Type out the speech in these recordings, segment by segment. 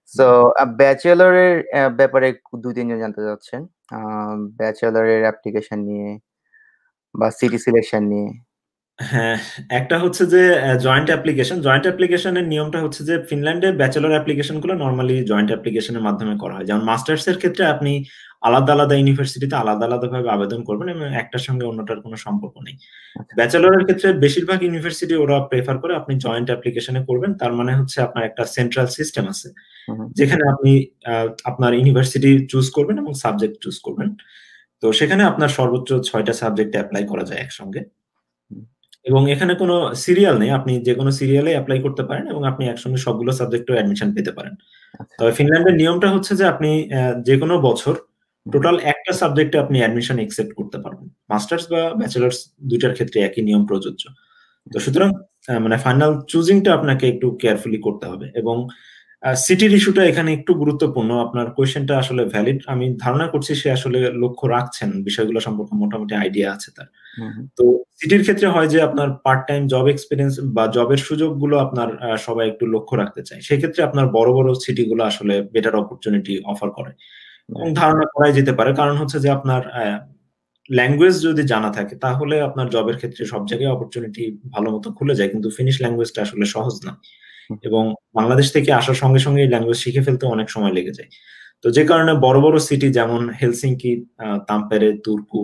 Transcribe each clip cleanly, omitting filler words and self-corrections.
So ব্যাচেলরের ব্যাপারে ২-৩ জন জানতে চাচ্ছেন। আ ব্যাচেলরের অ্যাপ্লিকেশন নিয়ে বা সিটি সিলেকশন নিয়ে। হ্যাঁ, একটা হচ্ছে যে জয়েন্ট অ্যাপ্লিকেশন। জয়েন্ট অ্যাপ্লিকেশনের নিয়মটা হচ্ছে যে ফিনল্যান্ডে ব্যাচেলর অ্যাপ্লিকেশন গুলো নরমালি জয়েন্ট অ্যাপ্লিকেশনের মাধ্যমে করা হয়। যেমন মাস্টার্স এর ক্ষেত্রে আপনি আলাদা আলাদা ইউনিভার্সিটিতে আলাদা আলাদা ভাবে আবেদন করবেন এবং একটার সঙ্গে অন্যটার কোনো সম্পর্ক নেই। আচ্ছা। ব্যাচেলরের ক্ষেত্রে বেশিরভাগ ইউনিভার্সিটি ওরা প্রেফার করে আপনি জয়েন্ট অ্যাপ্লিকেশনে করবেন। তার মানে হচ্ছে আপনার একটা সেন্ট্রাল সিস্টেম আছে হু, হু। যেখানে আপনি আপনার ইউনিভার্সিটি চুজ করবেন এবং সাবজেক্ট চুজ করবেন। তো সেখানে আপনার সর্বোচ্চ ৬টা সাবজেক্টে এপ্লাই করা যায় একসঙ্গে। হুম, এবং এখানে কোনো সিরিয়াল নেই। আপনি যেকোনো সিরিয়ালে এপ্লাই করতে পারেন এবং আপনি একসঙ্গে সবগুলো সাবজেক্টেও অ্যাডমিশন পেতে পারেন। আচ্ছা। তবে ফিনল্যান্ডের নিয়মটা হচ্ছে যে আপনি যেকোনো বছর হু, হু। টোটাল একটা সাবজেক্টে আপনি অ্যাডমিশন একসেপ্ট করতে পারবেন। মাস্টার্স বা ব্যাচেলরস ২ টার ক্ষেত্রে একই নিয়ম প্রযোজ্য। তো আচ্ছা। সুতরাং মানে ফাইনাল চুজিংটা আপনাকে একটু কেয়ারফুলি করতে হবে এবং সিটির ইস্যুটা এখানে একটু গুরুত্বপূর্ণ। আপনার কোয়েশ্চেনটা আসলে ভ্যালিড। আমি ধারণা করছি সে আসলে লক্ষ্য রাখছেন। বিষয়গুলো সম্পর্কে মোটামুটি আইডিয়া আছে তার। হু, হু। তো সিটির ক্ষেত্রে হয় যে আপনার পার্ট টাইম জব এক্সপেরিয়েন্স বা জবের সুযোগগুলো আপনার সবাই একটু লক্ষ্য রাখতে চায়। সেক্ষেত্রে আপনার বড়, বড় সিটিগুলো আসলে বেটার অপরচুনিটি অফার করে। এবং রাইট। ধারণা করাই যেতে পারে। কারণ হচ্ছে যে আপনার ল্যাঙ্গুয়েজ যদি জানা থাকে তাহলে আপনার জবের ক্ষেত্রে সব জায়গায় অপরচুনিটি ভালোমতো খুলে যায়। কিন্তু ফিনিশ ল্যাঙ্গুয়েজটা আসলে সহজ না। হু, হু। এবং বাংলাদেশ থেকে আসার সঙ্গে, সঙ্গে এই ল্যাঙ্গুয়েজ শিখে ফেলতে অনেক সময় লেগে যায়। তো যে কারণে বড়, বড় সিটি যেমন Helsinki, Tampere, Turku,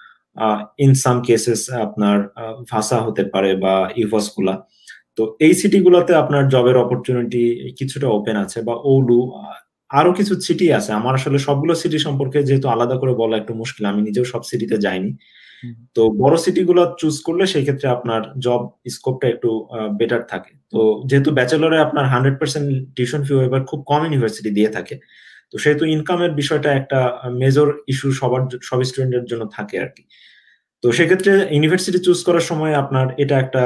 ah in some cases আপনার ভাসা হতে পারে বা ইভসকুলা। তো এই সিটি গুলাতে আপনার জবের অপরচুনিটি কিছুটা ওপেন আছে বা ওলু আরো কিছু সিটি আছে। আমার আসলে সবগুলো সিটি সম্পর্কে যেহেতু আলাদা করে বলা একটু মুশকিল। আমি নিজেও সব সিটিতে যাইনি। হু, তো বড় সিটি গুলা চুজ করলে সেই ক্ষেত্রে আপনার জব স্কোপটা একটু বেটার থাকে। তো যেহেতু ব্যাচেলরে আপনার 100% টিউশন ফি ওয়েভার খুব কম ইউনিভার্সিটি দিয়ে থাকে। তো সেহেতু ইনকামের বিষয়টা একটা মেজর ইস্যু সব স্টুডেন্টের জন্য থাকে আরকি। তো সেক্ষেত্রে ইউনিভার্সিটি চুজ করার সময় আপনার এটা একটা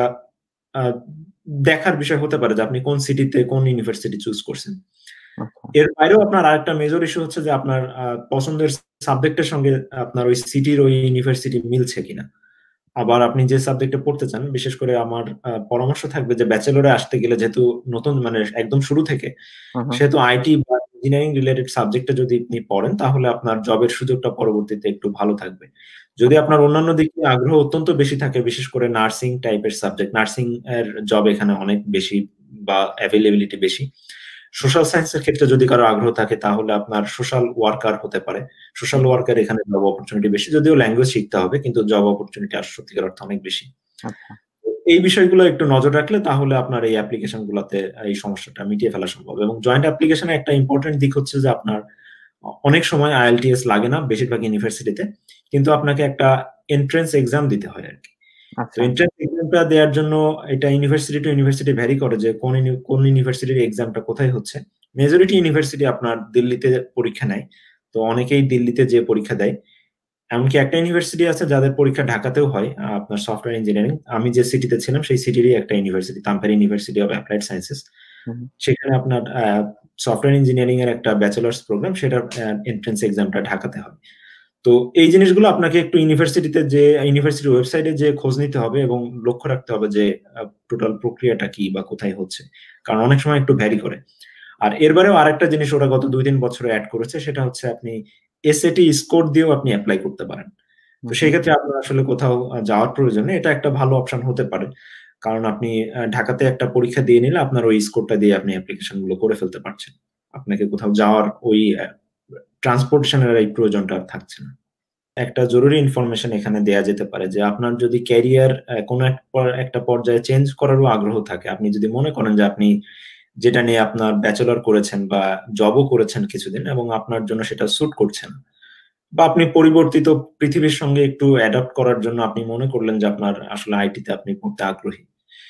আ দেখার বিষয় হতে পারে যে আপনি কোন সিটিতে কোন ইউনিভার্সিটি চুজ করছেন। আচ্ছা। এর বাইরেও আপনার আরেকটা মেজর ইস্যু হচ্ছে যে আপনার পছন্দের সাবজেক্টের সঙ্গে আপনার ওই সিটির ওই ইউনিভার্সিটি মিলছে কিনা। আবার আপনি যে সাবজেক্টে পড়তে চান, বিশেষ করে আমার পরামর্শ থাকবে যে ব্যাচেলরে আসতে গেলে যেহেতু নতুন মানে একদম শুরু থেকে, হু, হু। সেহেতু আইটি বা ইঞ্জিনিয়ারিং রিলেটেড সাবজেক্টে যদি আপনি পড়েন তাহলে আপনার জবের সুযোগটা পরবর্তীতে একটু ভালো থাকবে। যদি আচ্ছা। আপনার অন্যান্য দিকে আগ্রহ অত্যন্ত বেশি থাকে, বিশেষ করে নার্সিং টাইপের সাবজেক্ট, নার্সিং এর জব এখানে অনেক বেশি বা এভেইলেবিলিটি বেশি। সোশ্যাল সায়েন্স এর ক্ষেত্রে যদি কারো আগ্রহ থাকে তাহলে আপনার সোশ্যাল ওয়ার্কার হতে পারে। সোশ্যাল হুম, ওয়ার্কার এখানে জব অপরচুনিটি বেশি। যদিও ল্যাঙ্গুয়েজ শিখতে হবে কিন্তু জব অপরচুনিটি সত্যিকার অর্থে অনেক বেশি। আচ্ছা। তো এই বিষয়গুলো একটু নজর রাখলে তাহলে আপনার এই অ্যাপ্লিকেশন গুলাতে এই সমস্যাটা মিটিয়ে ফেলা সম্ভব। এবং জয়েন্ট অ্যাপ্লিকেশনে একটা ইম্পোর্টেন্ট দিক হচ্ছে যে আপনার অনেক সময় IELTS লাগে না বেশিরভাগ ইউনিভার্সিটিতে। কিন্তু আপনাকে একটা এন্ট্রান্স এক্সাম দিতে হয় আরকি। তো আচ্ছা। এন্ট্রান্স এক্সামটা দেওয়ার জন্য এটা ইউনিভার্সিটি টু ইউনিভার্সিটি ভ্যারি করে যে কোন ইউনিভার্সিটির এক্সামটা কোথায় হচ্ছে। মেজরিটি ইউনিভার্সিটি আপনার দিল্লিতে পরীক্ষা নেয়। তো অনেকেই দিল্লিতে যেয়ে পরীক্ষা দেয়। এমনকি একটা ইউনিভার্সিটি আছে যাদের পরীক্ষা ঢাকাতেও হয়। আপনার সফটওয়্যার ইঞ্জিনিয়ারিং। আমি যে সিটিতে ছিলাম সেই সিটিরই একটা university, Tampere university of applied sciences. হু, হু। সেখানে আপনার সফটওয়্যার ইঞ্জিনিয়ারিং এর একটা ব্যাচেলরস প্রোগ্রাম সেটার এন্ট্রান্স এক্সামটা ঢাকাতে হবে। তো এই জিনিসগুলো আপনাকে একটু ইউনিভার্সিটিতে যে ইউনিভার্সিটির ওয়েবসাইটে যেয়ে খোঁজ নিতে হবে এবং লক্ষ্য রাখতে হবে যে টোটাল প্রক্রিয়াটা কি বা কোথায় হচ্ছে। কারণ অনেক সময় একটু ভ্যারি করে। আর এর বাইরেও আরেকটা জিনিস ওরা গত ২-৩ বছরে এড করেছে সেটা হচ্ছে আপনি এসএটি স্কোর দিয়েও আপনি এপ্লাই করতে পারেন। হু, তো হু। সেই ক্ষেত্রে আপনার আসলে কোথাও যাওয়ার প্রয়োজন নেই। এটা একটা ভালো অপশন হতে পারে। কারণ আপনি ঢাকাতে একটা পরীক্ষা দিয়ে নিলে আপনার ওই স্কোরটা দিয়ে আপনি অ্যাপ্লিকেশন গুলো করে ফেলতে পারছেন। আপনাকে কোথাও যাওয়ার ওই ট্রান্সপোর্টেশন এর এই প্রয়োজনটা আর থাকছে না। একটা জরুরি ইনফরমেশন এখানে দেয়া যেতে পারে যে আপনার যদি ক্যারিয়ার কোনো একটা পর্যায়ে চেঞ্জ করারও আগ্রহ থাকে, আপনি যদি মনে করেন যে আপনি যেটা নিয়ে আপনার ব্যাচেলর করেছেন বা জবও করেছেন কিছুদিন এবং আপনার জন্য সেটা স্যুট করছে না। বা আপনি পরিবর্তিত পৃথিবীর সঙ্গে একটু অ্যাডপ্ট করার জন্য আপনি মনে করলেন যে আপনার আসলে আইটিতে আপনি পড়তে আগ্রহী।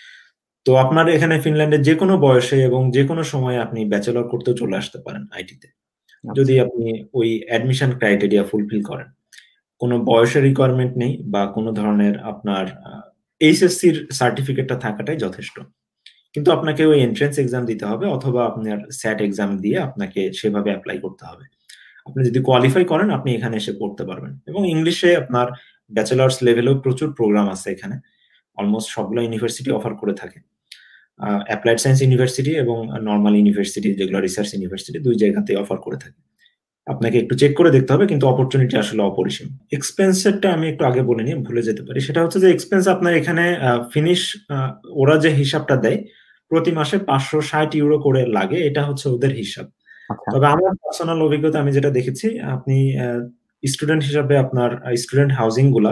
তো আপনার এখানে ফিনল্যান্ডের যেকোনো বয়সে এবং যেকোনো সময়ে আপনি ব্যাচেলর করতেও চলে আসতে পারেন আইটিতে। আচ্ছা। যদি আপনি ওই অ্যাডমিশন ক্রাইটেরিয়া ফুলফিল করেন। কোনো বয়সের রিকোয়ারমেন্ট নেই বা কোনো ধরনের আপনার এইচএসসির সার্টিফিকেটটা থাকাটাই যথেষ্ট। কিন্তু আপনাকে ওই এন্ট্রান্স এক্সাম দিতে হবে অথবা আপনার স্যাট এক্সাম দিয়ে আপনাকে সেভাবে এপ্লাই করতে হবে। আপনি যদি কোয়ালিফাই করেন আপনি এখানে এসে পড়তে পারবেন। এবং ইংলিশে আপনার ব্যাচেলর্স লেভেলেও প্রচুর প্রোগ্রাম আছে এখানে। অলমোস্ট সবগুলো ইউনিভার্সিটি অফার করে থাকে। অ্যাপ্লাইড সায়েন্স ইউনিভার্সিটি এবং নর্মাল ইউনিভার্সিটি যেগুলো রিসার্চ ইউনিভার্সিটি, দুই জায়গাতেই অফার করে থাকে। আপনাকে একটু চেক করে দেখতে হবে, কিন্তু অপরচুনিটি আসলে অপরিসীম। এক্সপেন্সেরটা আমি একটু আগে বলে নিই, ভুলে যেতে পারি। সেটা হচ্ছে যে এক্সপেন্স আপনার এখানে ফিনিশ, ওরা যে হিসাবটা দেয় প্রতি মাসে 560 ইউরো করে লাগে, এটা হচ্ছে ওদের হিসাব। আচ্ছা। তবে আমার পার্সোনাল অভিজ্ঞতা আমি যেটা দেখেছি, আপনি স্টুডেন্ট হিসাবে আপনার স্টুডেন্ট হাউজিং গুলা,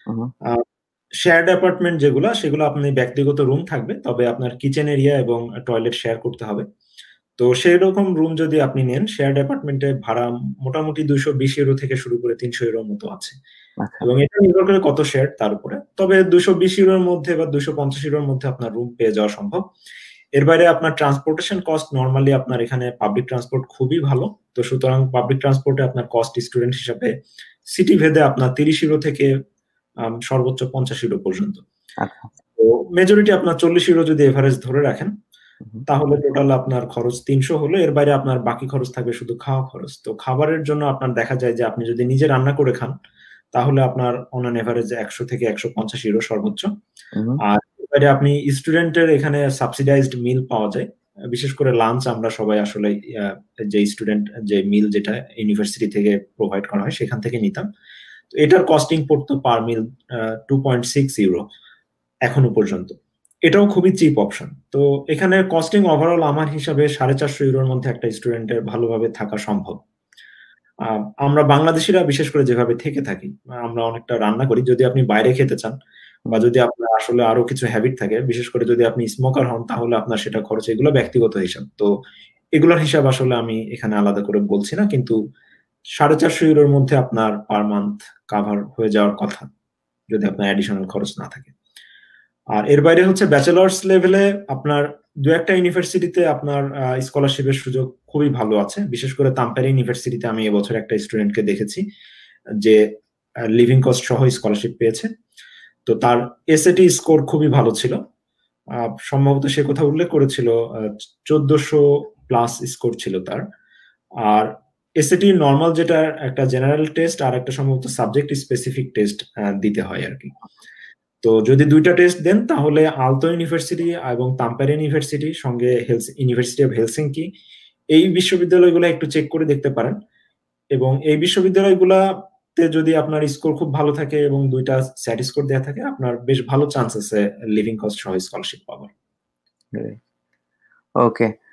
শেয়ার্ড অ্যাপার্টমেন্ট যেগুলো, সেগুলো আপনি ব্যক্তিগত রুম থাকবে, তবে আপনার কিচেন এরিয়া এবং টয়লেট শেয়ার করতে হবে। তো সেই রকম রুম যদি আপনি নেন, শেয়ার্ড অ্যাপার্টমেন্টে ভাড়া মোটামুটি 220 ইউরো থেকে শুরু করে 300 ইউরোর মতো আছে, আচ্ছা। এবং এটা নির্ভর করে কত শেয়ার তার উপরে। তবে 220 ইউরোর মধ্যে বা 250 ইউরোর মধ্যে আপনার রুম পেয়ে যাওয়া সম্ভব। এর বাইরে আপনার ট্রান্সপোর্টেশন কস্ট, নর্মালি আপনার এখানে পাবলিক ট্রান্সপোর্ট খুবই ভালো, তো সুতরাং পাবলিক ট্রান্সপোর্টে আপনার কস্ট স্টুডেন্ট হিসাবে সিটি ভেদে আপনার 30 ইউরো থেকে সর্বোচ্চ 50 ইউরো পর্যন্ত। আচ্ছা। তো মেজরিটি আপনার 40 ইউরো যদি এভারেজ ধরে রাখেন, তাহলে টোটাল আপনার খরচ 300 হলো। এর বাইরে আপনার বাকি খরচ থাকবে শুধু খাওয়া খরচ। তো খাবারের জন্য আপনার দেখা যায় যে আপনি যদি নিজে রান্না করে খান, তাহলে আপনার অন অ্যান এভারেজ 100 থেকে 150 ইউরো সর্বোচ্চ। আর এর বাইরে আপনি স্টুডেন্টের এখানে সাবসিডাইজড মিল পাওয়া যায়, বিশেষ করে লাঞ্চ আমরা সবাই আসলে যে স্টুডেন্ট যে মিল যেটা ইউনিভার্সিটি থেকে প্রোভাইড করা হয় সেখান থেকে নিতাম। তো এটার কস্টিং পড়তো পার মিল 2.6 ইউরো এখনো পর্যন্ত। এটাও খুবই চিপ অপশন। তো এখানে কস্টিং ওভারঅল আমার হিসাবে 450 ইউরোর মধ্যে একটা স্টুডেন্টের ভালোভাবে থাকা সম্ভব। আমরা বাংলাদেশিরা বিশেষ করে যেভাবে থেকে থাকি, আমরা অনেকটা রান্না করি। যদি আপনি বাইরে খেতে চান বা যদি আপনার আসলে আরো কিছু হ্যাবিট থাকে, বিশেষ করে যদি আপনি স্মোকার হন, তাহলে আপনার সেটা খরচ, এগুলো ব্যক্তিগত হিসাব। তো এগুলোর হিসাব আসলে আমি এখানে আলাদা করে বলছি না, কিন্তু 450 ইউরোর মধ্যে আপনার পার মান্থ কাভার হয়ে যাওয়ার কথা, যদি আপনার অ্যাডিশনাল খরচ না থাকে। আর এর বাইরে হচ্ছে ব্যাচেলার্স লেভেলে আপনার দু একটা ইউনিভার্সিটিতে আপনার স্কলারশিপের সুযোগ খুবই ভালো আছে। বিশেষ করে তাম্পারে ইউনিভার্সিটিতে আমি এবছর একটা স্টুডেন্টকে দেখেছি যে লিভিং কস্ট সহ স্কলারশিপ পেয়েছে। তো তার এসএটি স্কোর খুবই ভালো ছিল, সম্ভবত সে কথা উল্লেখ করেছিল 1400+ স্কোর ছিল তার। আর এসএটি নর্মাল, যেটা একটা জেনারেল টেস্ট আর একটা সম্ভবত সাবজেক্ট স্পেসিফিক টেস্ট দিতে হয় আর কি। তো যদি দুইটা টেস্ট দেন, তাহলে আলতো ইউনিভার্সিটি এবং তাম্পারে ইউনিভার্সিটি সঙ্গে ইউনিভার্সিটি অফ হেলসিঙ্কি, এই বিশ্ববিদ্যালয়গুলো একটু চেক করে দেখতে পারেন। এবং এই বিশ্ববিদ্যালয়গুলোতে যদি আপনার স্কোর খুব ভালো থাকে এবং দুইটা স্যাট স্কোর দেওয়া থাকে, আপনার বেশ ভালো চান্স আছে লিভিং কস্ট সহ স্কলারশিপ পাওয়ার। ওকে।